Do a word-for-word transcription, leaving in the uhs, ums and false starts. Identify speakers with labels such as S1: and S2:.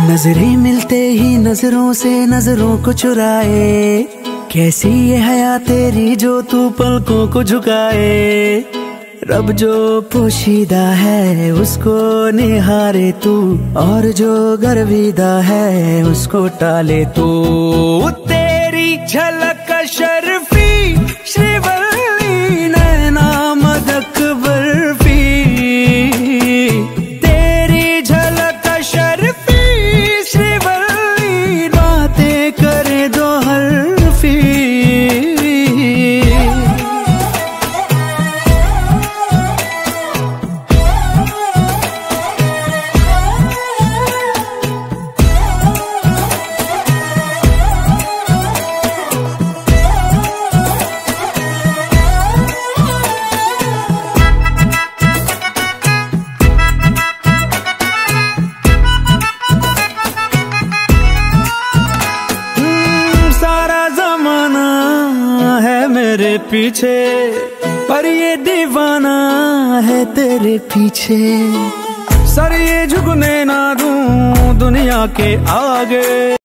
S1: नजरें मिलते ही नजरों से नजरों को चुराए, कैसी ये हया तेरी जो तू पलकों को झुकाए। रब जो पोशीदा है उसको निहारे तू, और जो गर्विदा है उसको टाले तू। तेरी झलक शर्फी श्रीवल्ली नैना मदक बर्फी, तेरी झलक शर्फी श्रीवल्ली बातें करे दो हरफी। मेरे पीछे पर ये दीवाना है तेरे पीछे, सर ये झुकने ना दूं दुनिया के आगे।